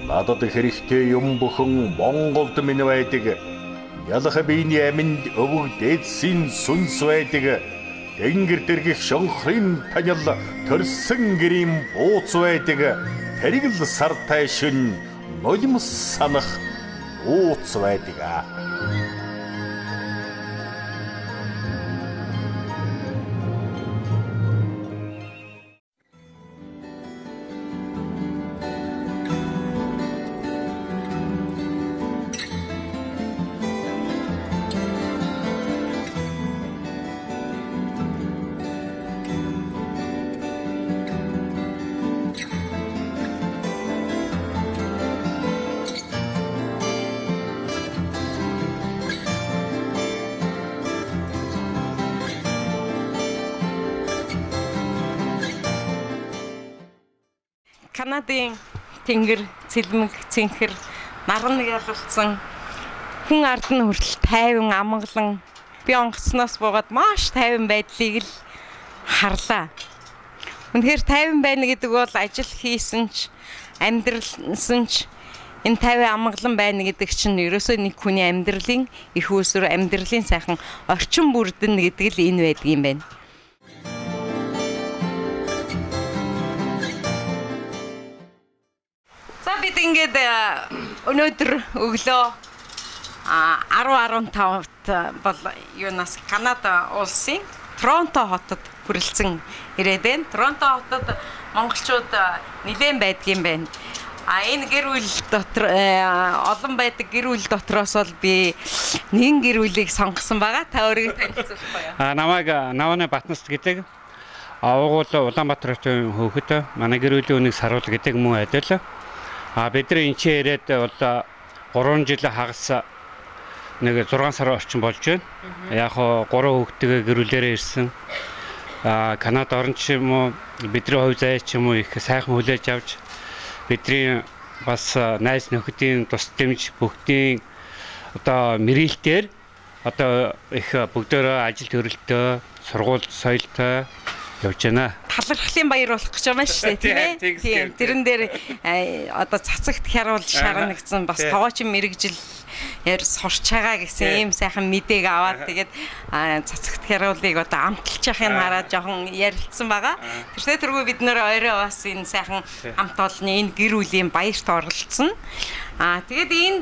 Надад хэрэгтэй юм бүхэн Монголд минь байдаг. Ялах биений аминд өвөг дээдсийн сүнс байдаг. Тэнгэр дэргих шонхрын танил төрсөн гэрийн бууц байдаг. Тэрийг л сартай шин нулимс санах бууц байдаг. Канадын тэнгэр цэлмэг цэнхэр наран ялуулсан хүн ард нь хүртэл тайван амгалан би онгоцноос буугаад маш тайван байдлыг л харлаа. Үнэхээр тайван байна гэдэг бол ажил хийсэн ч амьдралсан ч энэ тайван амгалан байна гэдэг чинь ерөөсөө нэг хүний амьдралын их үүсвэр амьдралын сайхан орчин бүрдэн гэдэг л энэ байдаг юм байна. Бид ингээд өнөөдөр өглөө 10:15-т бол юунаас Канада улсын Торонто хотод хүрэлцэн ирээд байна. Торонто хотод монголчууд нэлээд байдгийн байна. Энэ гэр бүл дотор олон байдаг гэр бүл дотроос бол би нэгэн гэр бүлийг сонгосон байгаа. Та өөрийгөө танилцуулах гоё. Намайг Наваны Батнаст гэдэг. Угуул Улаанбаатар хотын хөөхд манай гэр бүлийн үнийг Саруул гэдэг мөн адил. Бидний энэ ирээд бол 3 жил хагас нэг 6 сар орчим болж байна. Яг 3 хүүхдтэйгээ гэрүүлээрээ ирсэн. Канада орн ч юм уу бидний хувь заяа ч юм уу их сайхан хүлээж авч бидний бас найз нөхөдийн тус дэмж бүгдийн одоо мэрэлтээр одоо их бүгдөө ажил төрөлтөө сургууль соёлтой явж байна. Талархлын баяр болох гэж байгаа шүү дээ, тийм ээ. Тэрэн дээр одоо цацагт хяруулж шарнагдсан бас тоогоочин мэрэгжил сурч байгаа гэсэн ийм сайхан мэдээг аваад тэгээд цацагт хяруулыг одоо амталж яхахыг хараад жоохон ярилцсан байгаа. тэрсээ тэргүй бид нөр орой бас энэ сайхан хамт олонны энэ гэр бүлийн баярт оролцсон. Тэгээд энд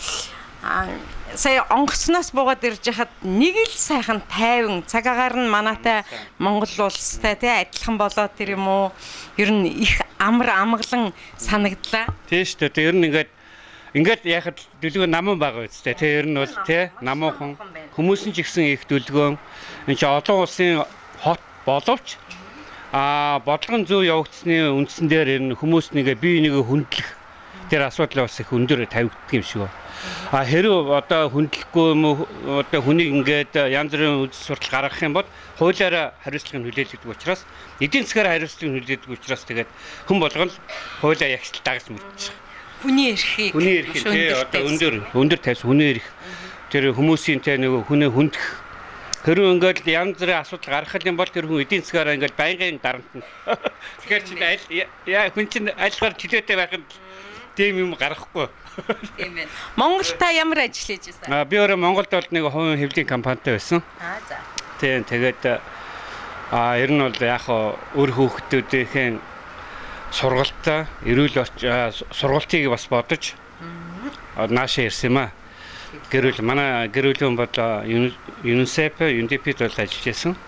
сая онгоцноос буугаад ирж хахад нэг л сайхан тайван цаг агаар нь манайтай Монгол улстай тий адилхан болоод тэр юм уу ер нь их амар амгалан санагдлаа. Тийм шүү дээ. Ер нь ингээд яхад дүлгөө наман байгаа үстэй тий ер нь бол тий намуухан хүмүүс нь ч ихсэн их дүлгөө энэ чи олон улсын хот боловч бодлогын зөв явагдсны үндсэн дээр ер нь хүмүүс нэгэ бие нэгэ хүндлэх тэр асуудал бас их өндөр тавигддаг юм шиг байна. Хэрэг одоо хүндлэхгүй юм уу одоо хүнийг ингээд янз бүрийн үйл суртал гаргах юм бол хуулиараа хариуцлагыг хүлээлгдэг учраас эдийн засгаар хариуцлагыг хүлээлгдэг учраас тэгээд хүн болгон хуулиа ягшлт дагаж мэдчих. Хүний эрхийг тий одоо өндөр тавьсан хүний эрх тэр хүмүүсийн тэ нөгөө хүнээ хүндэх хэрэг ингээд янз бүрийн асуудал гаргах юм бол тэр хүн эдийн засгаараа ингээд байнгын дарамтна. Тэгэхээр чинь хүн чинь айлгаар чөлөөтэй байхад тийм юм гаргахгүй. Тийм ээ. Монголд та ямар ажил хийж байсан? Би өөрөө Монголд бол нэг хувийн хэвлэлийн компанитай байсан. За. Тийм тэгээд ер нь бол яг өөр хүүхдүүдийн сургалтаа эрүүл сургалтыг бас бодож наашаа ирсэн юм аа. Манай гэр бүлийн бол UNICEF, UNDP-д бол ажиллаж байсан.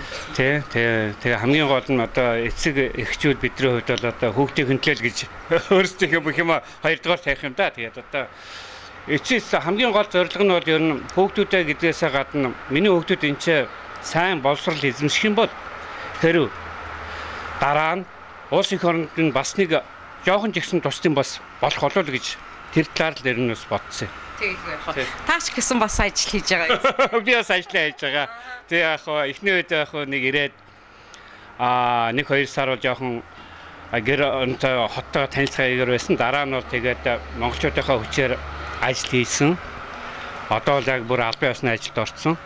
Тэгээ хамгийн гол нь одоо эцэг эхчүүд бидний хувьд бол одоо хүүхдийн хөндлөл гэж өөрсдийнхөө бүх юм хоёрдугаар тавих юм да. Тэгээд одоо эцэс хамгийн гол зорилго нь бол ер нь хүүхдүүдээ гэдгээсээ гадна миний хүүхдүүд энэ ч сайн боловсрол эзэмших юм бол хэрв дараа нь улс их оронд нь бас нэг жоохон ч ихсэн тусдын бас болох болов уу гэж тэр талаар л ер нь бас бодсон. Тааш гэсэн бас ажил хийж байгаа. Би бас ажиллаа хийж байгаа. Тэгээ яг эхний үед яг нэг ирээд 1-2 сар бол жоохон гэр онтой хоттойгоо танилцахаар байсан. Дараа нь бол тэгээд монголчуудынхаа хүчээр ажил хийсэн. Одоо л яг бүр албан ёсны ажилд орсон.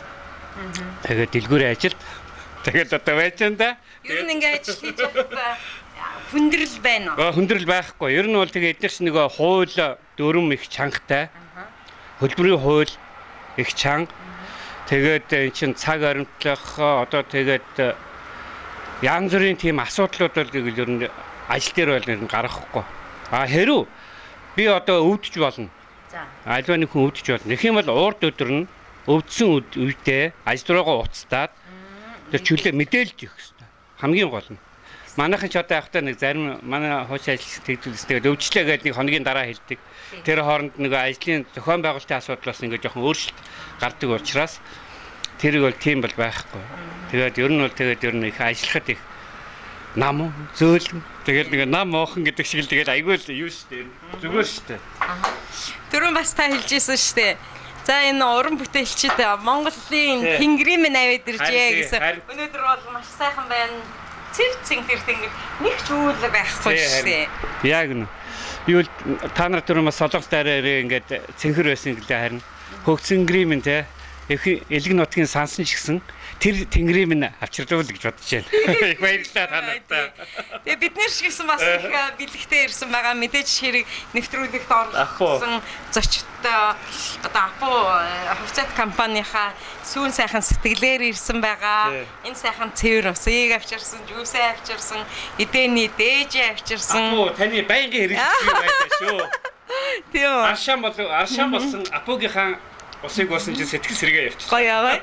Тэгээд дэлгүүрийн ажилд тэгээд одоо байж энэ да. Ер нь ингээ ажил хийж байгаа хүндрэл байна уу? Хүндрэл байхгүй. Ер нь бол тэгээ эднэрс нөгөө хууль дүрм их чангатай. Хөлбөрийн хууль их чанга. Тэгээд эн чин цаг баримтлах одоо тэгээд янз бүрийн тийм асуудлууд бол ер нь ажил дээр бол ер нь гарахгүй. Хэрв би одоо өвдөж болно. За. Альва нэг хүн өвдөж болно. Их юм бол урд өдөр нь өвдсөн үедээ ажил руугаа уцтаад тэр чөлөө мэдээлж өгөх хэрэгтэй. Хамгийн гол нь. Манайхан ч одоо явахдаа нэг зарим манай хууч ажилч тэгдүүлсэн. Тэгээд өвчлээ гэдэг нэг хоногийн дараа хэлдэг. Тэр хооронд нэг ажлын зохион байгуулалтын асуудлаас ингээд жоохон өөрчлөлт гардаг учраас тэрийг бол тийм бол байхгүй. Тэгээд ер нь бол ер нь их ажиллахад их нам зөөлөн тэгээд нэг нам оохон гэдэг шиг л тэгээд айгүй л юу шүү дээ. Зүгээр шүү дээ. Түрүүн бас та хэлжсэн шүү дээ. За энэ уран бүтээлчид Монголын тэнгэрийн минь аваад иржээ гэсэн. Өнөөдөр бол маш сайхан байна. Цэв цэнхэр тэнгэр нэг ч үйл байхгүй шүү дээ. Яг нь. Би бол та нар түрүүн бас солонгос дээрээ ингээд цэнхэр байсан гэлээ харин хөгцөнгөрийн минь те элэг нутгийн сансан ч гэсэн тэр тэнгэрийн минь авчирдуул гэж бодож байна. Их баярлалаа та нартай. Тэгээ бид нэр ч гэсэн бас их бэлэгтэй ирсэн байгаа мэдээж хэрэг нэвтрүүлэгт орсон зочдтой одоо Апу хувьцаат компанийнхаа сүүн сайхан сэтгэлээр ирсэн байгаа. Энэ сайхан цэвэр усыг авчирсан, жүүсээ авчирсан, эдэний дээжээ авчирсан. Апу таны байнгын хэрэглэгч байдаг шүү. Тийм. Аршан болсон Апугийнхаа усыг уусан чинь сэтгэл сэргээ явчихсан. Гоё яваа.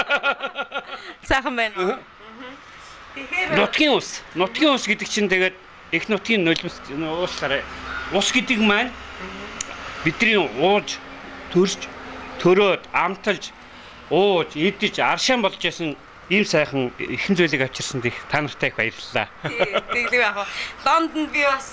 Сайхан байна. Тэгэхээр Нутгийн ус гэдэг чинь тэгээд их нутгийн нулимс уушлаарай. Ус гэдэг маань бидний ууж, төрж, төрөөд, амталж, ууж, идэж, аршаан болж ясан ийм сайхан ихэн зүйлийг авчирсан дих та нартай их баярлалаа. Тэглэв яг. Лондонд би бас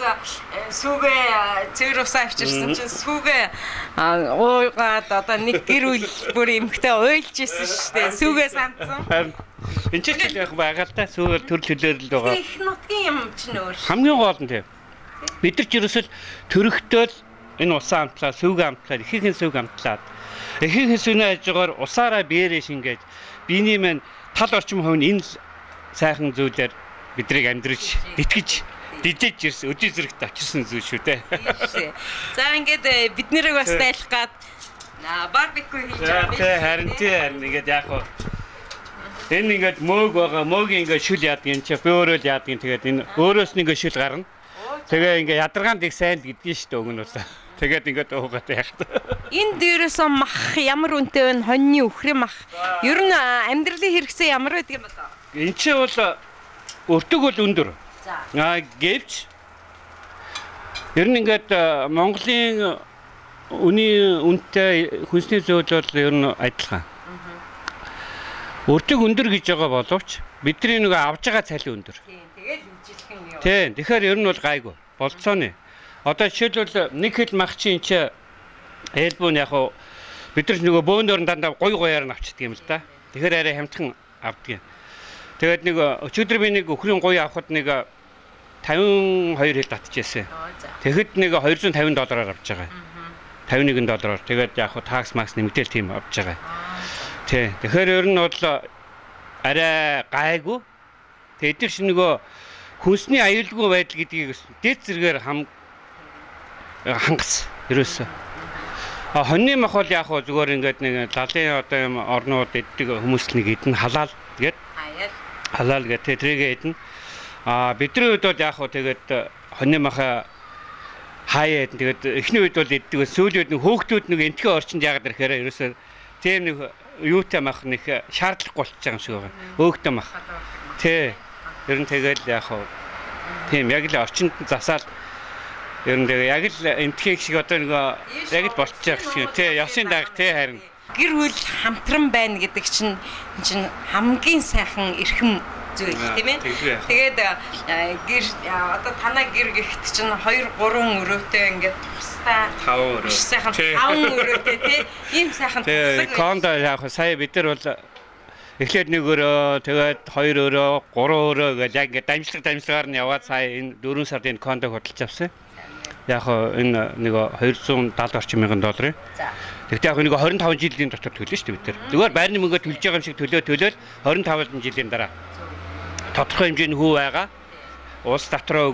сүүгээ цэвэр усаа авчирсан чинь сүүгээ уугаад одоо нэг гэр бүл бүр эмхтэй уйлж исэн шүү дээ. Сүүгээ сандсан. Энд ч яг байгаа л да сүүгээр төр төлөөлөл байгаа. Их нутгийн юм чинь өөр. Хамгийн гол нь тийм. Бид нар ч ерөөсөл төрөхтөөл энэ усаа амтлаа, сүүгээ амтлаа, ихэнх сүүг амтлаад. Ихэнх сүүний хажуугаар усаараа биеэрээ шингээд биений маань тал орчим хувь нь энэ сайхан зүйлээр бидрийг амьдриж, итгэж, дижиж ирсэн өдөө зэрэгт авчирсан зүйл шүү дээ. За ингээд бид нэрийг бас тайлах гад барбекю хийж байгаа. Харин ингээд яг хоо энэ ингээд мөөг байгаа, мөөгийн ингээд шүл яадаг юм чи би өөрөө л яадаг юм тэгээд энэ өөрөөс нь ингээд шүл гарна. Тэгээ ингээд ядаргаанд их сайн л гэдгийг шүү дээ өгнө бол. Тэгээд ингээд уугаад яах вэ? Энэ дээрээс мах ямар үнэтэй вэ? Хоньны өхрийн мах. Ер нь амьдралын хэрэгцээ ямар байдаг юм бэ? Энд чинь бол өртөг бол өндөр. За. Гэвч ер нь ингээд Монголын үнэтэй хүнсний зүйл бол ер нь адилхан. Өртөг өндөр гэж байгаа боловч бидний нөгөө авж байгаа цалин өндөр. Тийм. Тэгээд хэмжүүлэх юм юу? Тийм. Тэгэхээр ер нь бол гайгүй. Болцооны. Одоо жишээлбэл нэг хэл мах чинь чи ээлбүүн яг уу бид нар нөгөө бөөндөр дандаа гойгоор нь авчдаг юм л да. Тэгэхээр арай хямдхан авдаг юм. Тэгээд нэг өчигдөр би нэг өхрийн гоё авахд нэг 52 хэл татчихсан. Тэгэхэд нэг $250 авч байгаа. $51. Тэгээд яг хуу такс макс нэмэгдээл тийм авч байгаа. Тий. Тэгэхээр ер нь бол арай гайгүй. Тэгээд тэр чинь нөгөө хүнсний аюулгүй байдал гэдгийг дээд зэргээр хангас ерөөсөө. Хоньны мах бол яг хуу зүгээр ингээд нэг лалын одоо юм орнууд иддэг хүмүүс нэг идэн халаал тэгээд халаал гэдэг тэрийг идэн. Бидний үед бол яг хуу тэгээд хоньны маха хаяа идэн тэгээд эхний үед бол иддэг сүүлийн үед нэг хөөхтүүд нэг энтхийн орчинд яагаад ирэхээр ерөөсөө тийм нэг юутай мах нэг шаардлахгүй болчихж байгаа юм шиг байгаа. Өөхтэй мах. Тий. Ер нь тэгээд яг хуу тийм яг л орчинд засаал ер нь тэгээ яг л энтхийн шиг одоо нэг яг л болчих шиг тий ясын даг тий харин гэр бүл хамтран байна гэдэг чинь хамгийн сайхан эрхэм зүйл тийм ээ. Тэгээд гэр одоо танай гэр гихт чинь 2 3 өрөөтэй ингээд тустай 5 өрөө. Сайхан 5 өрөөтэй тий ийм сайхан туслаг. Кондо яг сая бид нар бол эхлээд 1 өрөө тэгээд 2 өрөө 3 өрөө гэж яг ингээд дамжлагаар нь яваад сая энэ 4 сард энэ кондог хөдөлж авсан. Яг энэ нэг $270 орчим мянган. За. Тэгтээ яг нэг 25 жилийн дотор төлнө шүү дээ бид нар. Зүгээр байрны мөнгө төлж байгаа юм шиг төлөөл 25 жилийн дараа тодорхой хэмжээний хүү байгаа. Улс дотроо өгнө.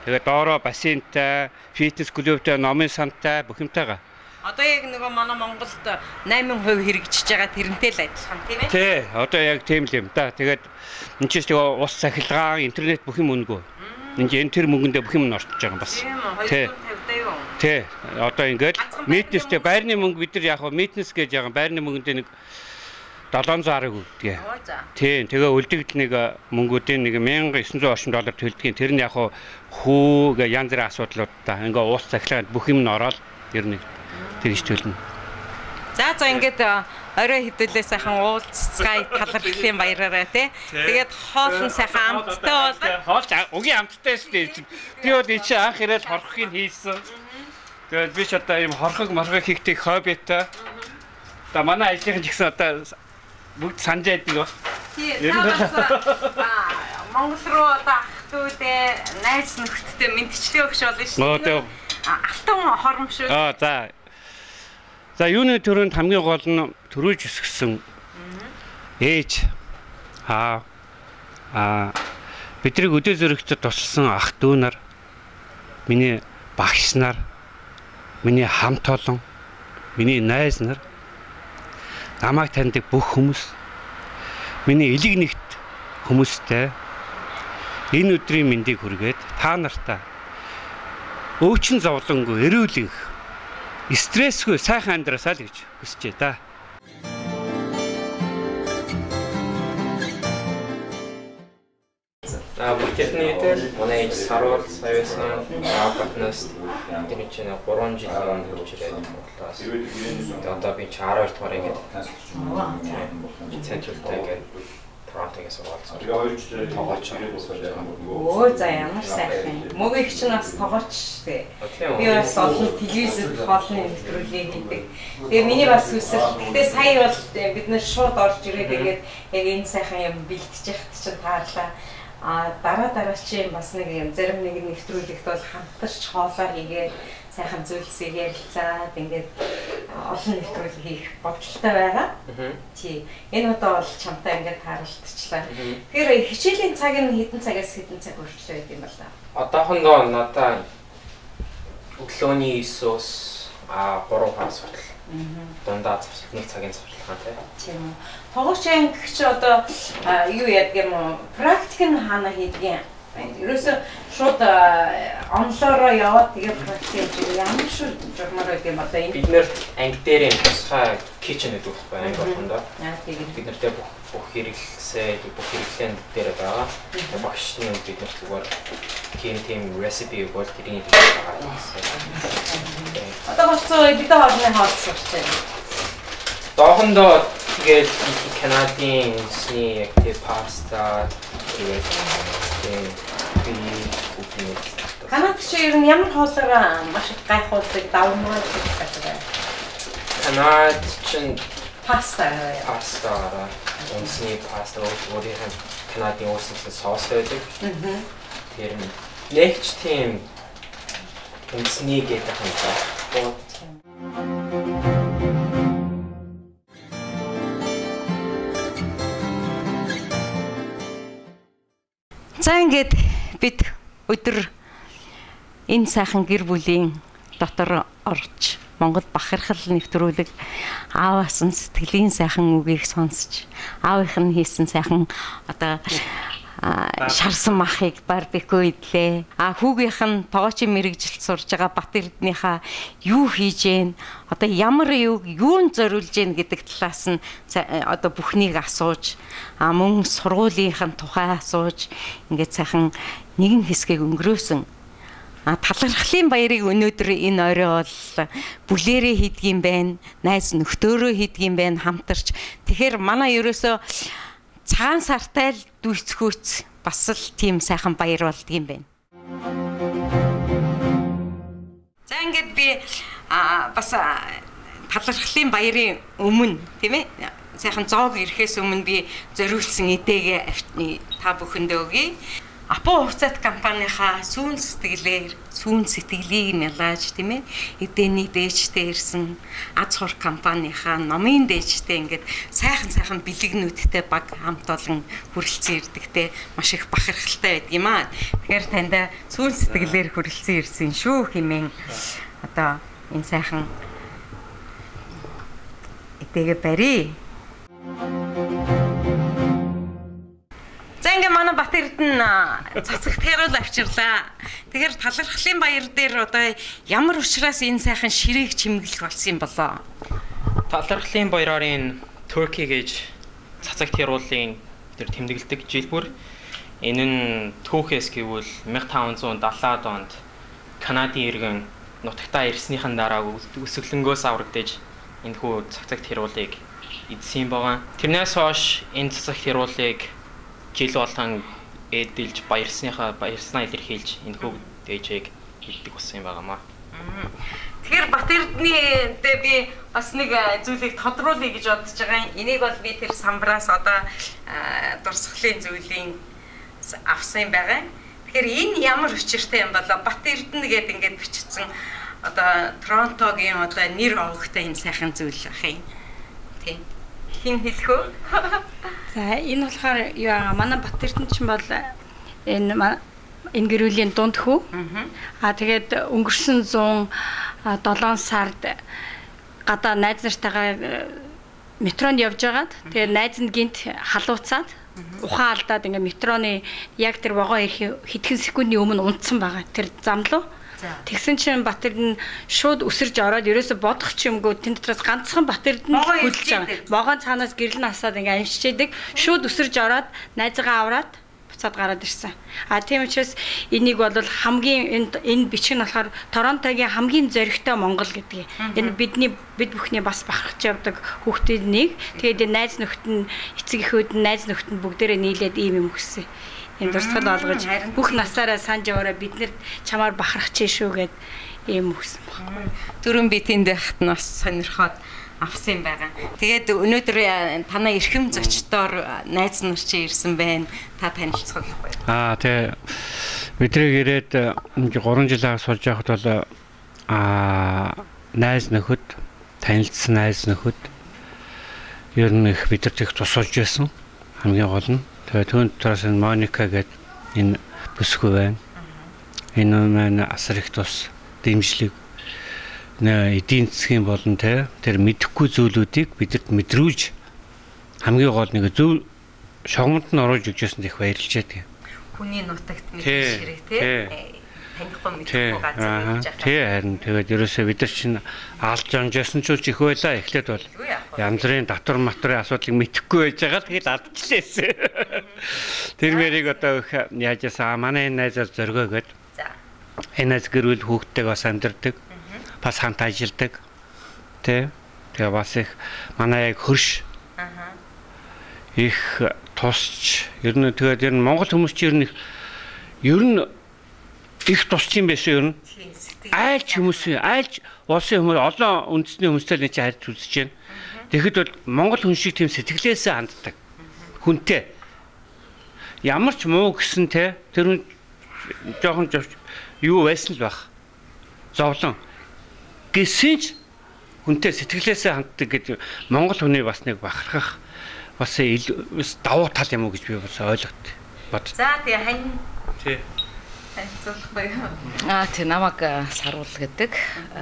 Тэгээд доороо бассейнтай, фитнес клубтай, номын сантай бүх юмтайгаа. Одоо яг нөгөө манай Монголд 8% хэрэгжиж байгаа тэрнтэй л адилхан тийм ээ? Тий, одоо яг тийм л юм да. Тэгээд энэ ч тэгээ ус сахилгаан, интернет бүх юм үнэгүй. Энэ тэр мөнгөндөө бүх юм орчиж байгаа юм бас. Тий. Тий. Одоо ингээд митнестэй байрны мөнгө бид нар яг митнес гэж яг байрны мөнгөндөө нэг 700 өгдөг. Тий. Тэгээ үлдэгдэл нэг мөнгүүдийн нэг $1900 орчим төлдөг. Тэр нь яг хүү гэ янз бүрийн асуудлууд та. Ингээ уус цахилгаанд бүх юм нь ороод ер нь тэгж төлнө. За ингээд орой хэдүүлээ сайхан уулзцай талархлын баяраараа тий. Тэгээд хоол нь сайхан амттай болоо. Хоол угийн амттай шүү дээ. Би бол энэ чинь анх ирээд хорхыг хийсэн. Тэгээд би ч одоо ийм хорхог мархаг хийхтэй хоббитай. Одоо манай ажлын ч гэсэн одоо бүгд санаж байдаг ба. Тий. Монгол руу одоо ах дүүдээ найз нөхдөдөө мэдчлээ өгч болно шүү дээ. Алтан хором шүү. За. За юуны төрөнд хамгийн гол нь төрүүлж өсгсөн ээж бидний өдөө зөрөгчөд тусалсан ах дүү нар, миний багш нар, миний хамт олон, миний найз нар, намайг таньдаг бүх хүмүүс, миний элэг нэгт хүмүүстэй энэ өдрийн мэндийг хүргээд та нартаа өөчн зовлонгүй эрүүлэнх стрессгүй сайхан амьдрасаа л гэж хүсэж байна. Бүхэлдээ манай ээж саруул саяасан апартнаас тэр чинь 3 жилийн өмнө ирээд Монголоос. Одоо би 12 дугаар ингээд централтай ингээд Торонтогоос уулзсан. Тогооч. За ямар сайхан. Мөгийг чинь бас тогооч тий. Би бас олон телевизэд хоолны нэвтрүүлэг хийдэг. Тэгээ миний бас хүсэл. Гэтэ сая бол бид нэр шууд орж ирээд тэгээд яг энэ сайхан юм бэлтжих чинь таарлаа. Дараа чи бас нэг юм зарим нэг нэвтрүүлэгт бол хамтарч хоолоо хийгээд сайхан зүйлсийг ярилцаад ингээд олон нэвтрүүлэг хийх бодолтой байгаа. Тий. Энэ удаа бол чамтай ингээд харалтчлаа. Тэгэхээр хичээлийн цаг нь хэдэн цагаас хэдэн цаг хүртэл байд юм бол та? Одоохондоо надаа өглөөний 9-оос 3 хагас хүртэл. Дундаа нэг цагийн цавцлагатай. Тийм. Тогооч ангич одоо юу яадаг юм уу? Практик нь хаана хийдэг юм? Ерөөсөө шууд онлоороо яваад тэгээд практик хийж ямар шүү журмаар байд юм одоо энэ бид нэр анги дээр юм тусгай кичен гэдэг байхгүй анги болгондоо. Бид нартэй бүх хэрэглэсээ бүх хэрэглэн дээр байгаа. Багш нь бид нар зүгээр тийм рецепи бол тэрний байгаа. Одоо болцоо бид хоолны хоол сурч байна. Доохондоо тэгээд Канадын сни яг паста тэгээд Канад чи ер нь ямар хоолоор маш их гайхуулдаг давмгай хийх гэдэг. Канад чин паста. Унсны паста өөрийнх нь Канадын uuсан соус байдаг. Тэр нь нэгч тийм унсны гэдэг юм байна. За ингээд бид өдөр энэ сайхан гэр бүлийн дотор орж Монгол бахархал нэвтрүүлэг ааваас нь сэтгэлийн сайхан үгийг сонсч аавынх нь хийсэн сайхан одоо шарсан махыг барбекю идлээ. Хүүгийнх нь тоогоочийн мэрэгжилд сурж байгаа Бат Эрдэнийхаа юу хийж гэн одоо ямар юунд зориулж гэн гэдэг талаас нь одоо бүхнийг асууж мөн сургуулийнх нь тухай асууж ингээд сайхан нэгэн хэсгийг өнгөрөөсөн. Талархлын баярыг өнөөдөр энэ орой бол бүлээрээ хийдгийм байна. Найз нөхдөөрөө хийдгийм байна хамтарч. Тэгэхээр манай ерөөсөө цагаан сартай л дүйцхөөц бас л тийм сайхан баяр болдгийм байна. За ингээд би бас талархлын баярын өмнө тийм ээ сайхан зоог ирэхээс өмнө би зориулсан эдээгээ та бүхэндээ өгье. Апо хувьцаат компанийнхаа сүүн сэтгэлийг нялааж тийм ээ эдэний дээжтэй ирсэн аз хор компанийнхаа номын дээжтэй ингээд сайхан бэлэгнүүдтэй баг хамт олон хүрэлцэн ирдэг те маш их бахархалтай байдаг юм аа. Тэгэхээр танд сүүн сэтгэлээр хүрэлцэн ирсэн шүү хэмээн одоо энэ сайхан эдэгээ барья. За ингээ манай Бат Эрдэнэ цацагт хэрүүл авчирлаа. Тэгэхээр талархлын баяр дээр одоо ямар учраас энэ сайхан ширээг чимэглэх болсон юм болоо? Талархлын баярын Turkey гэж цацагт хэрүүллийн тэр тэмдэглэдэг жилбэр энэ нь түүхээс гэвэл 1570-аад онд Канадын иргэн нутагтаа ирснийхэн дараа өсөглөнгөөс аврагдаж энэхүү цацагт хэрүүлийг эзсэн байгаа. Тэрнээс хойш энэ цацагт хэрүүлийг жил болгон эдэлж баярснаа илэрхийлж энэхүү дээжийг хийдэг болсон юм байгаамаа. Тэгэхээр Бат Эрдэнэ дээр би бас нэг зүйлийг тодруулъя гэж бодож байгаа. Энийг бол би тэр самбраас одоо дурсгалын зүйлийн авсан юм байгаа. Тэгэхээр энэ ямар учиртай юм болоо Бат Эрдэнэ гэдэг ингээд бичсэн одоо Торонтогийн одоо нэр оогтой энэ сайхан зүйл ах юм. Тийм. Хин хэлэх үү? За энэ болохоор юу аа манай Бат Эрдэнэ чинь бол энэ гэрүүлийн дунд хүү. Тэгээд өнгөрсөн 107 сард гадаа найз нартайгаа метронд явж байгаад тэгээд найз нь гинт халууцаад ухаан алдаад ингээ метроны яг тэр вагон ирэх хэдхэн секундын өмнө унтсан байгаа. Тэр зам руу. Тэгсэн чинь Бат Эрдэнэ шууд өсөрж ороод ерөөсө бодох ч юмгүй тэн дотроос ганцхан Бат Эрдэнэ хөлж байгаа. Вагон цаанаас гэрэл насаад ингээ амжичээдэг. Шууд өсөрж ороод найзгаа аваад буцаад гараад ирсэн. Тийм учраас энийг бол хамгийн энэ бичиг нь болохоор Торонтогийн хамгийн зоригтой Монгол гэдгийг. Энэ бид бүхний бас бахархаж явдаг хүүхдүүд нэг. Тэгээд найз нөхд нь эцэг эхүүд нь найз нөхд нь бүгдээрээ нийлээд ийм юм хүссэн. Энэ дурсгал олгож бүх насаараа санаж яваараа бид нэр чамаар бахархаж шүү гэд ийм хүссэн байна. Дөрөв би тэнд байхад нь бас сонирхоод авсан юм байгаа. Тэгээд өнөөдөр танаа эрхэм зочдоор найз нар чи ирсэн байна. Та танилцах уу? Тэгээ бидрэг ирээд 3 жил суулж байхад бол найз нөхөд танилцсан найз нөхөд ер нь их бидэрт их тусалж байсан. Хамгийн гол нь тэгээд түүнд доороос энэ Моника гэдэг энэ бүсгүй байна. Энэ маань асар их тус дэмжлэг эдийн засгийн болон тэр мэдэхгүй зүйлүүдийг бидэд мэдрүүлж хамгийн гол нэг зөв шогомд нь оруулж өгчөөсөнд их баярлж байдаг. Хүний нутагт мэдээж хэрэг тий танихгүй мэдхгүй газар гэж тий харин тэгээд ерөөсөө бид нар чинь алж амжсан ч их байлаа. Эхлээд бол янз бүрийн татвар матрын асуудлыг мэдэхгүй байж байгаа л тэгээд алдчихлээсэн. Тэр мэрийг одоо яаж яасан манай энэ найзаар зоргоо гээд энэ найз гэрүүл хүүхдтэйг бас амьдардаг. Бас хамт ажилладаг. Тэгээ бас их манай яг хөрш их тусч ер нь тэгээд Монгол хүмүүс чинь ер нь их тусч юм байсан ер нь. Айлч хүмүүс айлч улсын хүмүүс олон үндэсний хүмүүстэй нэг чинь харьж үзэж байна. Тэгэхэд бол Монгол хүн шиг тийм сэтгэлээсээ ханддаг. Хүнтэй. Ямар ч муу гэсэн тэр жоохон юу байсан л байх. Зовлон. Гэсэн ч хүнтэй сэтгэлээсээ ханддаг гэдэг Монгол хүний бас нэг бахархах бас давуу тал юм уу гэж би бас ойлгоод бод. За тэгээ хань. Тий. Тэг намайг Саруул гэдэг.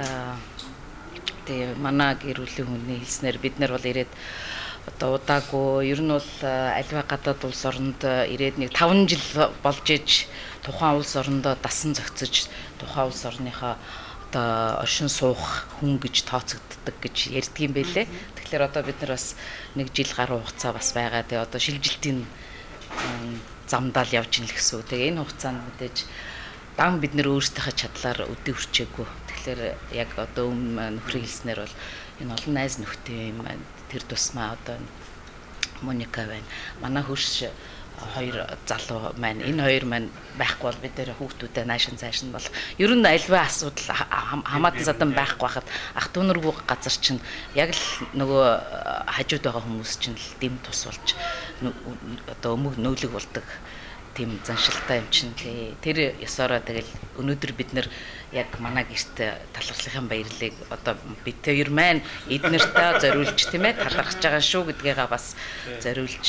Тэгээ манай гэрүүлийн хүний хэлснээр бид нар бол ирээд одоо удаагүй ер нь бол альва гадаад улс оронд ирээд нэг 5 жил болж иж тухайн улс орондоо дасан зохицож тухайн улс орныхоо одоо оршин суух хүн гэж тооцогддог гэж ярьдаг юм байлээ. Тэгэхээр одоо бид нар бас 1 жил гаруй хугацаа бас байгаа. Тэгээ одоо шилжилтийн замдаа л явж ин л гэсэн үг. Тэгээ энэ хугацаанд мэдээж дан бид нэр өөрсдийнхээ чадлаар өдөө хүрчээгүй. Тэгэхээр яг одоо нөхрийн хэлснээр бол энэ олон найз нөхдөй юм тэр тусмаа одоо Моника байна. Манай хөрш хоёр залуу маань энэ хоёр маань байхгүй бол бид нэр хүүхдүүдээ наашин цааш нь болох. Ер нь альва асуудал хамаатан задан байхгүй хахад ах дүүнэргүй газар чинь яг л нөгөө хажууд байгаа хүмүүс чинь л дэм тус болж одоо өмг нөөлөг болдог. тийм заншилтай юм чинь тий. Тэр ёсороо тэгэл өнөөдөр бид нэр яг манай гэрт талархлын баярлалыг одоо бид хоёр маань эднэртээ зориулж тийм ээ талархаж байгаа шүү гэдгээгээ бас зориулж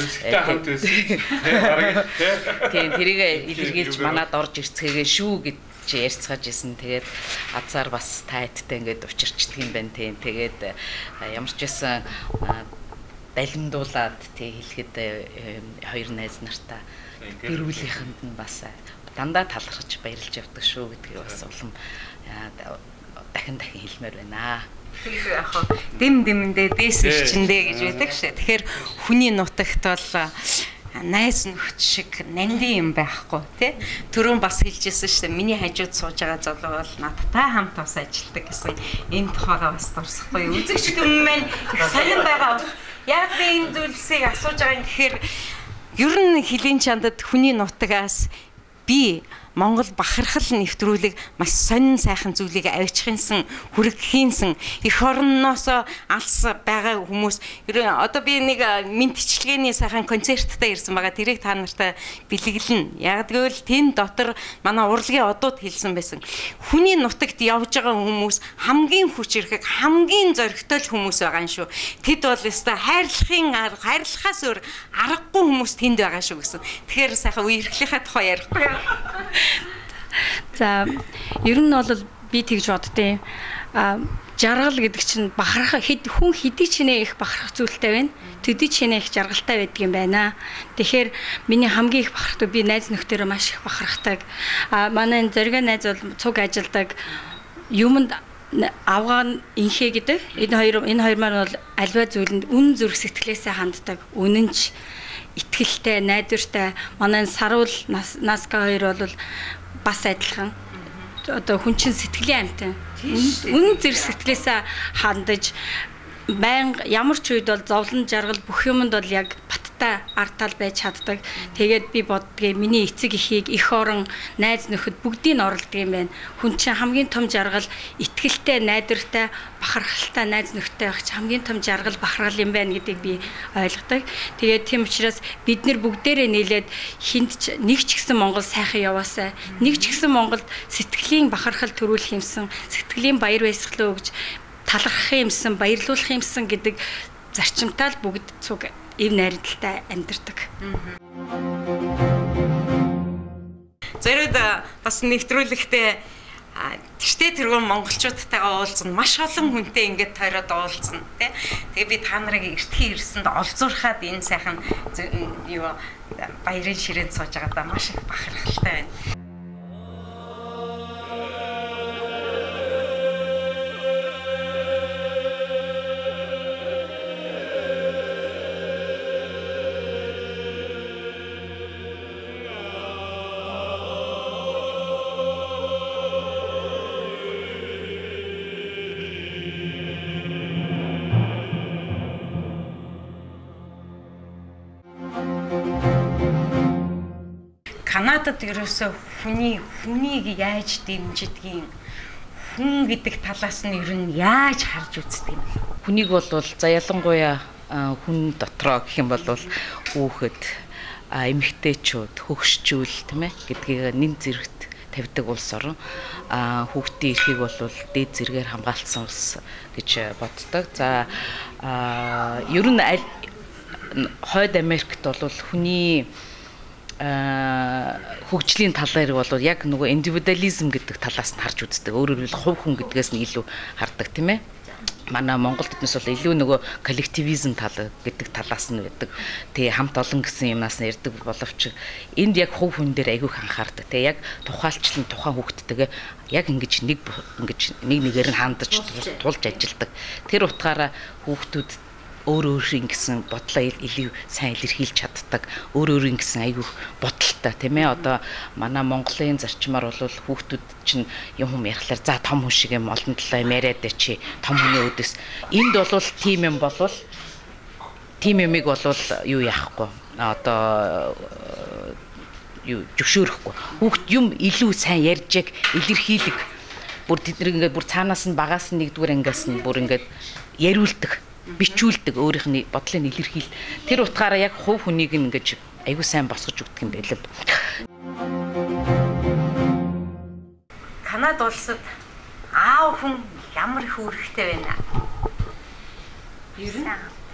тийм тэрийг илэрхийлж манад орж ирцгээгээ шүү гэж ярьцгааж исэн. Тэгээд азар бас тайттай ингээд учирчдаг юм байна тийм. Тэгээд ямар ч байсан далимдуулаад тий хэлэхэд хоёр найз нартаа гэрүүлийнхэнд нь бас дандаа талархаж баярлж явдаг шүү гэдгийг бас улам дахин хэлмээр байна. Яг дэм дэмэндээ дээс ирчэндээ гэж байдаг шээ. Тэгэхээр хүний нутагт бол найз нөхд шиг нандин юм байхгүй тий. Түрүүн бас хэлжсэн шүү дээ. Миний хажууд сууж байгаа залуу бол надтай хамт бас ажилладаг гэсэн. Энэ тухайгаа бас дурсахгүй. Үзэгч түмэн маань сонирн байгаа. Яг би энэ зүйлсийг асууж байгаа юм гэхээр ер нь хилийн чандад хүний нутагаас би Монгол бахархал нэвтрүүлэг маш сонин сайхан зүйлийг авчихсан хүргэхийнсэн эх орноос алс байгаа хүмүүс одоо би нэг мэдчилгээний сайхан концерттай ирсэн байгаа. Тэрийг та нартай бэлэглэнэ. Яг гэвэл тэн дотор манай урлагийн одууд хэлсэн байсан. Хүний нутагт явж байгаа хүмүүс хамгийн хүч ирэхэг хамгийн зоригтой хүмүүс байгаа юм шүү. Тэд бол өстой хайрлахаас өөр аргагүй хүмүүс тэнд байгаа шүү гэсэн. Тэгэхээр сайхан үерхлийнхаа тухай ярихгүй. За ер нь бол би тэгж боддیں۔ Жаргал гэдэг чинь бахарх хүн хэдий чинээ их бахарх зүйлтэй байна. Төдий чинээ их жаргалтай байдаг юм байна. Тэгэхээр миний хамгийн их бахархдаг би найз нөхдөөрөө маш их бахархдаг. Манай зориг найз бол цуг ажилдаг. Юмд авгаан инхээ гэдэг. Энэ хоёр маань бол альва зүйлэнд үн зүрх сэтгэлээсээ ханддаг. Үнэнч итгэлтэй, найдвартай. Манай саруул наска хоёр бол бас адилхан одоо хүн чин сэтгэлийн амьтан үн зэрэг сэтгэлээсээ хандаж байнга ямар ч үед бол зовлон жаргал бүх юмд бол яг баттай артал байж чаддаг. Тэгээд би боддгийг миний эцэг эхийг эх орон найз нөхөд бүгдийг нь оролдог юм байна. Хүн чинь хамгийн том жаргал итгэлтэй, найдвартай, бахархалтай найз нөхдөй байх хамгийн том жаргал бахархал юм байна гэдгийг би ойлгодог. Тэгээд тийм учраас бид нэр бүгдээрээ нийлээд хинд нэг ч гэсэн Монгол сайхан яваасай. Нэг ч гэсэн Монголд сэтгэлийн бахархал төрүүлэх юмсан, сэтгэлийн баяр баясгалан өгж талархах юмсан, баярлуулах юмсан гэдэг зарчимтай л бүгд цуг эв найралтай амьдардаг. Зэрэг бас нэвтрүүлэгтээ тэртээ тэргүүн монголчуудтайгаа уулзсан маш олон хүнтэй ингээд тойроод уулзсан тий. Тэгээ би та нарыг эртхэн ирсэнд олзуурхаад энэ сайхан юу баярын ширээнд сууж байгаадаа маш их бахархалтай байна. Канадад ерөөсөө хүнийг яаж дэмжидгийг хүн гэдэг талаас нь ер нь яаж харж үздэг юм бэ? Хүнийг бол за ялангуяа хүн дотроо гэх юм бол хүүхэд, эмэгтэйчүүд, хөгшчүүл тийм ээ гэдгийг нэн зэрэгт тавьдаг улс орон. Хүүхдийн эрхийг бол дээд зэрэгээр хамгаалсан улс гэж боддог. За ер нь Хойд Америкт бол хүний хөгжлийн талаар бол яг нөгөө индивидуализм гэдэг талаас нь харж үздэг. Өөрөөр хэлбэл хувь хүн гэдгээс нь илүү хардаг тийм ээ. Манай Монгол тэднээс бол илүү нөгөө коллективизм тал гэдэг талаас нь байдаг. Тэгээ хамт олон гэсэн юмнаас нь ярддаг боловч энд яг хувь хүн дээр айгүй анхаардаг. Тэгээ яг тухайлчлан тухайн хүүхдтэйгээ яг ингэж нэгээр нь хандаж тулж ажилдаг. Тэр утгаараа хүүхдүүд өөр ингэсэн бодлоо илүү сайн илэрхийлж чаддаг. Өөр ингэсэн айгүй бодолтой тийм ээ. Одоо манай Монголын зарчмаар бол хүүхдүүд чинь юм ярихлаар за том хүн шиг юм олон талаа юм яриад чи том хүний өдөс. Энд бол тийм юмыг бол юу яахгүй. Одоо юу зөвшөөрөхгүй. Хүүхд юм илүү сайн ярьж илэрхийлэг. Бүр тэднийг ингээд бүр цаанаас нь багаас нь нэгдүгээр ангиас нь бүр ингээд яриулдаг. Бичүүлдэг өөрийнхний бодлыг илэрхийл. Тэр утгаараа яг хувь хүнийг ингэж аягүй сайн босгож өгдөг юм байлээ. Канад улсад аав хүн ямар их үүрэгтэй байна? Ер нь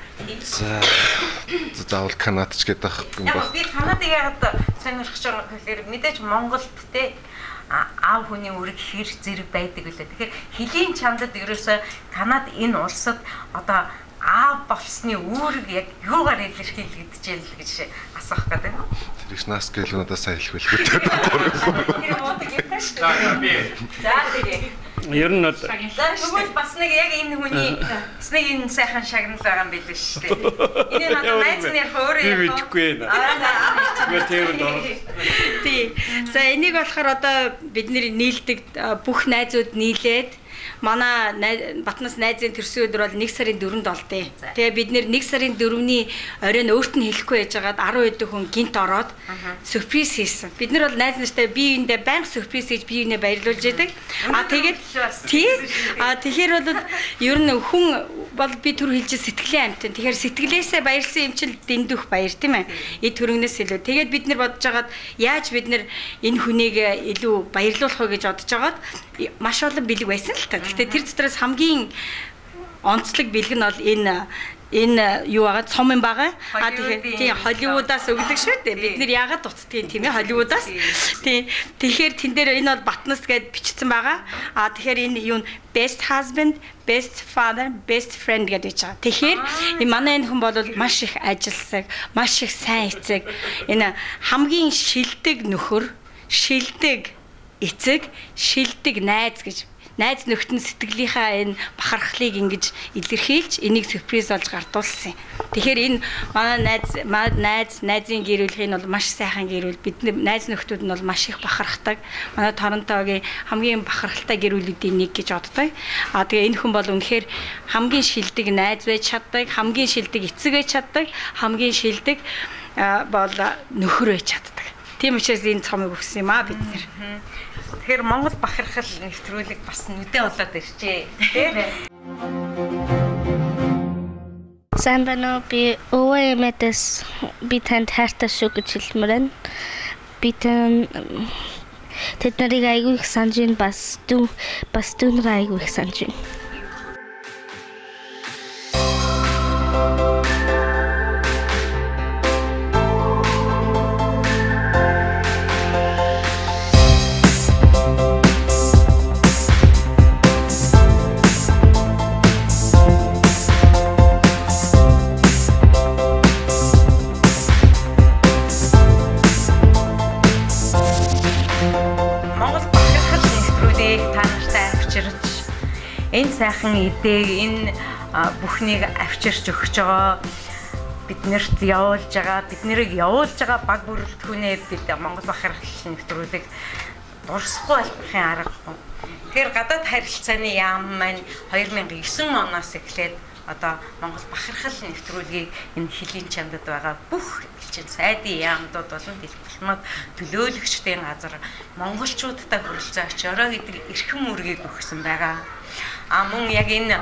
заавал Канадч гэдэг юм байна. Би Канадыг яагаад сонирхож байгаа гэхээр мэдээж Монголд те аав хүний үүрэг хэр зэрэг байдаг үлээ. Тэгэхээр хэлийн чамдад ерөөсөө Канад энэ улсад одоо аав болсны үүрэг яг юугаар илэрхийлэгдэж ял гэж асуух гэдэг. Тэрийг нас гээл надаас сайн хэлэх байлгүй. Тэр бодог юм шүү дээ. За тэгээ. Ер нь тэгвэл бас нэг яг энэ хүний нэг энэ сайхан шагнал байгаа юм билээ шүү дээ. Энэ надад найзны ярих өөрөө би мэдэхгүй байна. Тий. За энийг болохоор одоо бид нийлдэг бүх найзууд нийлээд манай Батнаас найзын төрсөн өдөр бол 1 сарын 4-нд болдё. Тэгээ бид 1 сарын 4-ний оройн өөрт нь хэлэхгүй яжгаад 10 хэдэн хүн гинт ороод сюрприз хийсэн. Бид нар бол найз нартай биеиндээ байнга сюрприз хийж биеинээ баярлуулж яадаг. Тэгээд тий. Тэгэхээр бол ер нь хүн бол би түр хэлж сэтгэлийн амьтан. Тэгэхээр сэтгэлээсээ баярлсан юм чинь дэндүх баяр тийм ээ. Эд хөрөнгнөөс илүү. Тэгээд бид нар бодож хагаад яаж бид нар энэ хүнийг илүү баярлуулах вэ гэж бодож хагаад маш олон бэлэг байсан л та. Гэхдээ тэр дотроос хамгийн онцлог бэлэг нь бол энэ юу байгаа цом юм байгаа. Тэгэхээр тийм Холливуудаас өгдөг шүү дээ. Бид нэр яагаад дуцдгийг тийм ээ Холливуудаас. Тийм. Тэгэхээр тэн дээр энэ бол Батнаас гэдээ бичсэн байгаа. Тэгэхээр энэ юу best husband, best father, best friend гэдэг байгаа. Тэгэхээр манай энэ хүн бол маш их ажилласаг, маш их сайн эцэг. Энэ хамгийн шилдэг нөхөр, шилдэг эцэг, шилдэг найз гэж найз нөхдөд сэтгэлийнхаа энэ бахархлыг ингэж илэрхийлж энийг сюрприз болж гардуулсан. Тэгэхээр энэ манай найзын гэр бүлийн бол маш сайхан гэр бүл. Бидний найз нөхдөд нь бол маш их бахархдаг. Манай Торонтогийн хамгийн бахархалтай гэр бүлүүдийн нэг гэж боддог. Тэгээ энэ хүн бол үнэхээр хамгийн шилдэг найз байж чаддаг, хамгийн шилдэг эцэг байж чаддаг, хамгийн шилдэг бол нөхөр байж чаддаг. Тийм учраас энэ цомыг өгсөн юм бид нэр. Тэгэхээр Монгол бахархал нэвтрүүлэг бас нүдэ болоод ирчээ. Тийм. Сайн байна уу? Би өвөө эмээдээс би танд хайртай шүү гэж хэлмээр байна. Би тэд нарыг айгүй их санаж байна, бас дүүнэр айгүй их санаж байна. Энэ сайхан идээг энэ бүхнийг авчирч өгч байгаа биднэрт явуулж байгаа бид нарыг явуулж байгаа баг бүрэлдэхүүнээ бид Монгол бахархал нэвтрүүлэг дурсахгүй болохын аргагүй. Тэгэхээр гадаад харилцааны яам маань 2009 оноос эхлээд одоо Монгол бахархал нэвтрүүлгийг энэ хэлийн чамдад байгаа бүх элчин сайдын яамдууд болон дэлбэлмүүд төлөөлөгчдийн газар монголчуудтай хүрэлцээ очороо гэдэг эрхэм үүргийг өгсөн байгаа. Мөн яг энэ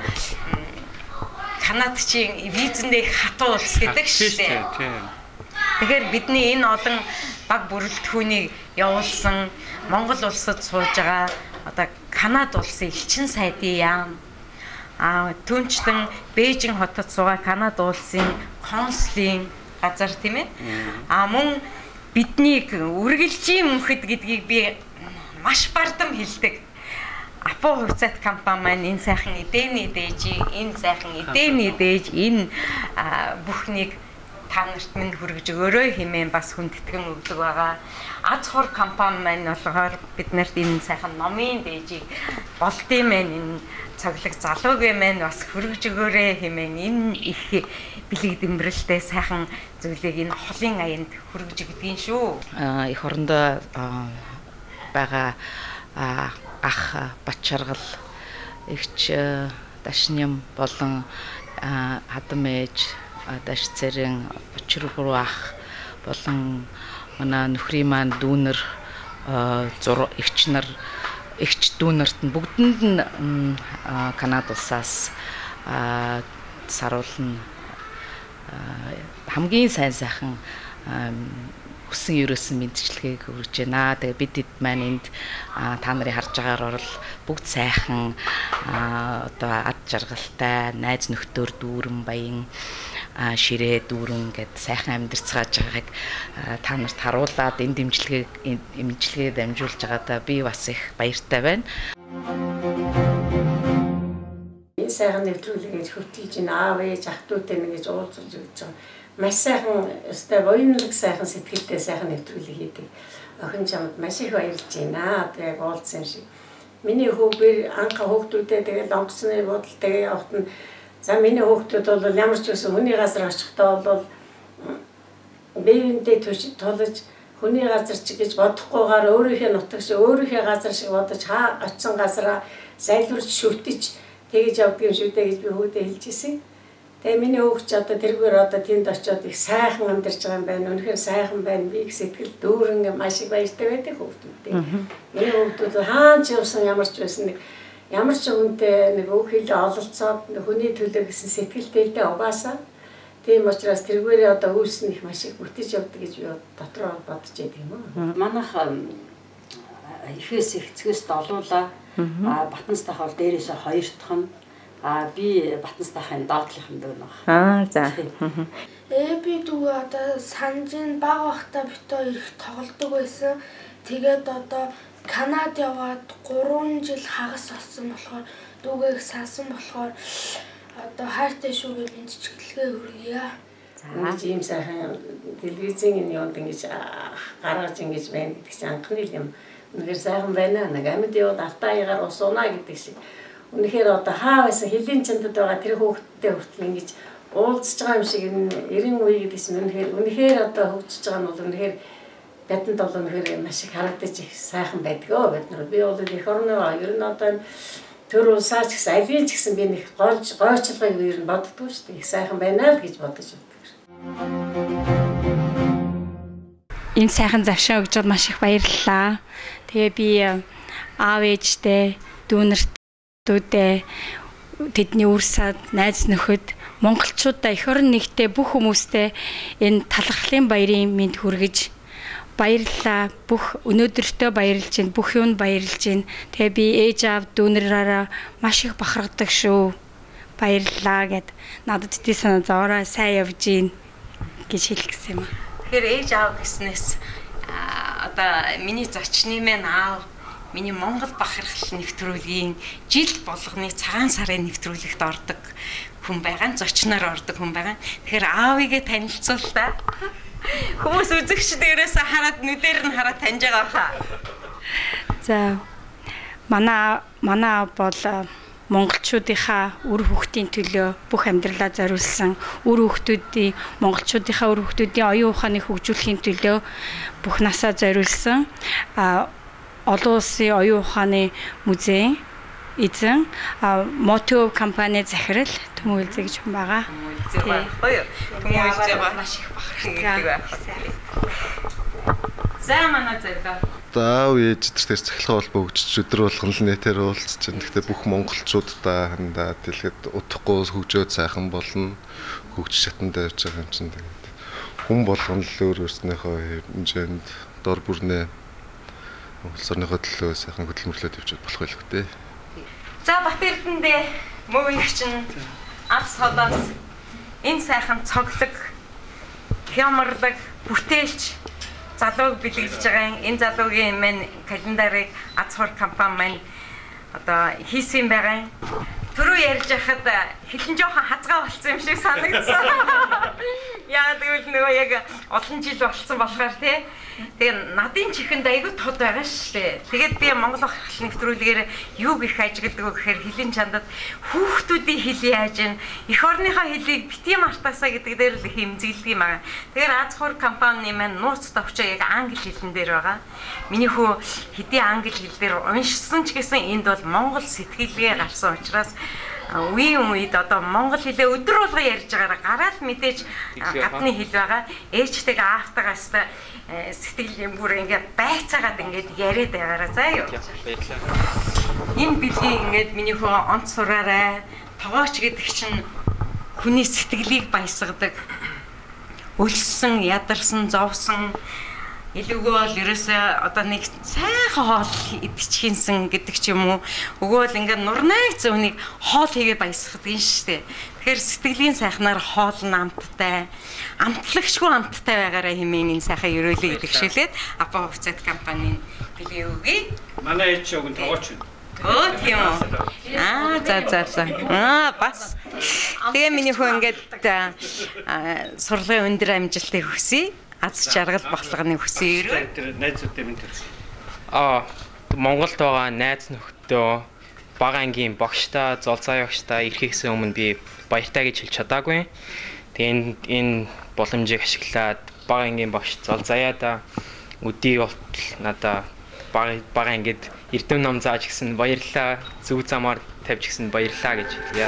Канадчийн визэндээ хатуу улс гэдэг шүү дээ. Тэгэхээр бидний энэ олон баг бүрэлдэхүүнийг явуулсан Монгол улсад сууж байгаа одоо Канад улсын элчин сайдын яам түүнчлэн Бээжин хотод суугаа Канад улсын консулын газар тийм ээ. Мөн биднийг үргэлжийн мөнхөд гэдгийг би маш бардам хэлдэг. Апо хувьцаат компани маань энэ сайхан эдээний дээж, энэ сайхан эдээний дээж энэ бүхнийг та нарт минь хүргэж өгөөрэй хэмээн бас хүндэтгэн өгдөг байгаа. Аз хор компани маань болохоор биднэрт энэ сайхан номын дээжийг болдсон маань энэ цоглог залуугийн маань бас хүргэж өгөөрэй хэмээн энэ их бэлэг дэмбэрэлтэй сайхан зүйлийг энэ холын аянд хүргэж өгдгийн шүү. Их орондоо байгаа ах Бачаргал эгч Дашням болон хадам ээж Даш цэрэн Бочргуруу ах болон манай нөхрийн маань дүүнер эгч дүүнерт нь бүгдэнд нь Канад улсаас саруулна хамгийн сайн сайхан хүсэн ерөөсөн мэдчилгээг хүргэж байна. Тэгээ бид маань энд та нарын харж байгаагаар бол бүгд сайхан одоо ад жаргалтай, найз нөхдөөр дүүрэн баян ширээ дүүрэн гэд сайхан амьдарцгааж байгааг та нарт харуулад энэ дэмжлэгээ дамжуулж байгаадаа би бас их баяртай байна. Энэ сайхан нэвтрүүлгийг хөтлөж ин аав ээж ах дүүтэй нэгж уулзаж өгч байгаа. Маш сайхан өстэй военлог сайхан сэтгэлтэй сайхан нэвтрүүлэг хийдэг. Охин чамд маш их баярлж байна. Тэгээ уулзсан юм шиг. Миний хүүхдэр анха хүүхдүүдээ тэгээ онгоцны бодол тэгээ явахт нь за миний хүүхдүүд бол ямар ч үсэн хүний газар очихдоо бол биеиндээ тулж хүний газар ч гэж бодохгүйгээр өөрийнхөө нутагш өөрийнхөө газар шиг бодож очисон газараа сайлуулж шүтэж тэгж явдаг юм шүү дээ гэж би хүүдээ хэлж ирсэн. Тэгээ миний хүүхд ч одоо тэргээр одоо тэнд очиод их сайхан амьдарч байгаа юм байна. Үнэхээр сайхан байна. Би их сэтгэл дүүрэн маш их баяртай байдаг хүүхдүүдтэй. Миний хүүхдүүд хаан ч явсан ямар ч байсан нэг ямар ч үнэтэй нэг үг хэлээ ололцоод хүний төлөө гэсэн сэтгэлтэйдээ угаасаа. Тийм учраас тэргээрээ одоо үйлс нь их маш их бүтэж явдаг гэж би дотроо бодож байдаг юм аа. Манайх ихээс ихцгээс долуулаа. Батнастайх бол дээрээсээ хоёр дахь нь би Батнастайхын доотлынхан дөө нэг. За. Би дүү одоо санжин баг бахта битөө ирэх тоглодог байсан. Тэгээд одоо Канад яваад 3 жил хагас болсон болохоор дүүгээ их сансан болохоор одоо хайртай шүүгээ мэдчилгээ хүргье. За ийм сайхан телевизийн юунд ингэж гаргаж ингэж байна гэдэг чинь анхны юм. Үнэхээр сайхан байна. Нэг амьд яваад алтаагаар ус унаа гэдэг шиг. Үнэхээр одоо хаа байсан хэлийн чандад байгаа тэр хүүхдтэй хүртэл ингэж уулзж байгаа юм шиг энэ 90 үе гэдэг чинь үнэхээр одоо хөгжиж байгаа нь бол үнэхээр бидэнд бол үнэхээр маш их харагдаж их сайхан байдгаа бид нар. Би бол эх орноо ер нь одоо төр улсаач гэсэн алийг ч гэсэн би нэг гойчлогыг ер нь боддгоо шүү дээ. Их сайхан байна л гэж бодож байна. Энэ сайхан завшаа өгч маш их баярлалаа. Тэгээ би аав ээжтэй дүүнэрт дүүдээ тэдний үрсад найз нөхөд монголчуудаа эх орон нэгтээ бүх хүмүүстээ энэ талархлын баярын мэнд хүргэж баярлалаа. Бүх өнөөдөртөө баярлж байна. Бүх юунд баярлж байна. Тэгээ би ээж аав дүүнэраараа маш их бахархдаг шүү. Баярлалаа гэд надад тийм санаа зоороо сайн явж гин гэж хэлэх гэсэн юм аа. Тэгэхээр ээж аав гэснээс одоо миний зочны мэн аав миний Монгол бахархал нэвтрүүлгийн жил болгоны цагаан сарын нэвтрүүлэгт ордог хүн байгаа, зочноор ордог хүн байгаа. Тэгэхээр аавыгээ танилцуул та. Хүмүүс үзэгчд ерөөсө хараад нүдээр нь хараад таньж байгаа хаа. За манай аав бол монголчуудынхаа үр хүүхдийн төлөө бүх амьдралаа зориулсан монголчуудынхаа үр хүүхдүүдийн оюун ухааныг хөгжүүлэхийн төлөө бүх насаа зориулсан олон улсын оюун ухааны музей эзэн Мотив компани захирал Төмөөлзэй гэж хүн байгаа. Төмөөлзэй маш их бахархдаг. За манай зэрэг. Аав ээж тэр цахилгаан холбоо хөгжиж өдөр болгон л нэтээр уулзж байна. Гэхдээ бүх монголчуудаа хандаа дэлгэд утахгүй хөгжөөд сайхан болно. Хөгжиж чадандаа явж байгаа юм чинь тэгээд хүн болгон л өөр өөрснийхөө хэмжээнд дор бүрнээ улс орныхоо төлөө сайхан хөдөлмөрлөд явж болох байлгүй дээ. За Бат Эрдэндээ мөвийнх чинь алс холоос энэ сайхан цоглог хямрлаг бүтээлч залууг бэлгэлж байгаа энэ залуугийн мань календарыг Аз хор компани маань одоо хийсэн байгаа. Түрүү ярьж байхад хэлэн жоохон хазгаа болцсон юм шиг санагдсан. Яагаад гэвэл нөгөө яг олон жил болцсон болохоор тий. Тэгээ надын чихэнд айгүй тод байгаа шүү дээ. Тэгээд би Монгол бахархал нэвтрүүлгээр юу гэх ажигладаг вэ гэхээр хэлэн чандад хүүхдүүдийн хэл яаж ийн эх орныхоо хэлийг бити мартаасаа гэдэг дээр л хэмзэглэдэг юм аа. Тэгэхээр Аз хор компани маань нууц товчоо яг англи хэлэн дээр байгаа. Миний хүү хэдийн англи хэл дээр уншсан ч гэсэн энд бол монгол сэтгэлгээ гарсан учраас үеийн үед одоо монгол хэлээ өдөр болго ярьж байгаараа гараад мэдээж гадны хэл байгаа. Ээжтэйгээ аавтайгаас сэтгэлийн бүр ингээд байцаагаад ингээд яриад байгаараа заа юу. Энэ бэлгийн ингээд миний хөө онц сураарай. Тогооч гэдэг чинь хүний сэтгэлийг баясгадаг. өлссөн, ядарсан, зовсон илүүгөө бол ерөөсөө одоо нэг сайхан хоол идчихинсэн гэдэг ч юм уу. Өгөө л ингээд нурнайц өнийг хоол хийгээ баясгадаг юм шүү дээ. Тэгэхээр сэтгэлийн сайхнаар хоол нь амттай, амтлагчгүй амттай байгаараа хэмээн энэ сайхан ерөөлөө илэрхийлээд Апа хувьцаат компанийн билээ өгье. Манай ээж өгөн тоглооч. Оо тийм үү. За. Бас. Тэгээ миний хөө ингээд сургуулийн өндөр амжилтыг хүсье. Аз жаргал бодлогын хүсье юу? Найзуудтай минь төрсөн. Монголд байгаа найз нөхдөө бага ангийн багштай, зол заяа багштай ирэхээс өмнө би баяртай гэж хэлж чадаагүй. Тэгээ энэ боломжийг ашиглаад бага ангийн багш зол заяада өдий болтол надаа бага ангид эрдэм ном зааж гисэн баярлаа. Зүг замаар тавьж гисэн баярлаа гэж хэлье.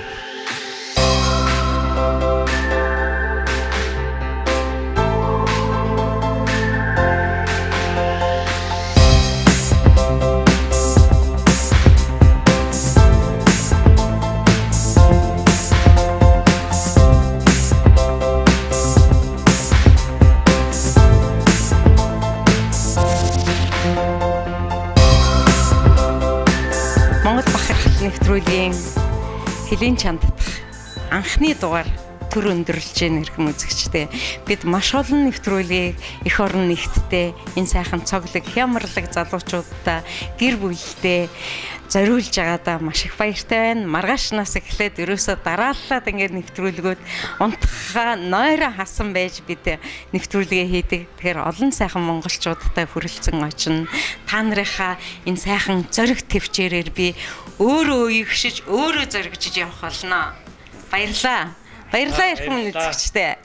Нэвтрүүлгийн Хэлийн чанддах анхны дугаар төр өндөрлж гэн хэрхэн үзэгчтэй бид маш олон нэвтрүүлгийг эх орон нэгтдээ энэ сайхан цоглог хямралаг залуучуудаа гэр бүлдээ зориулж байгаадаа маш их баяртай байна. Маргаашнаас эхлээд ерөөсөө дарааллаад ингээд нэвтрүүлгүүд унтахаа нойроо хасан байж бид нэвтрүүлгээ хийдэг. Тэгэхээр олон сайхан монголчуудтай хүрэлцэн очино. Та нарынхаа энэ сайхан зориг төвчээрээр би өөрөө үеигшиж өөрөө зоригжиж явах болно. Баярлаа. Баярлалаа эрхэм үзэгчтэй.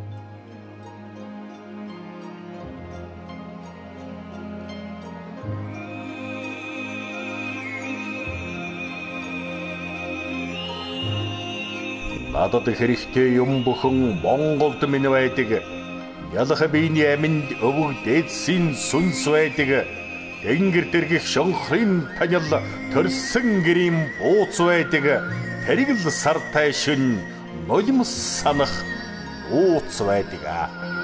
Надад хэрэгтэй юм бүхэн Монголд минь байдаг. Ялах биений аминд өвөг дээдсийн сүнс байдаг. Тэнгэр дэргэх шонхрын танил төрсөн гэрийн бууц байдаг. Тэрэг л сартай шин нулимс санах ууц байдаг.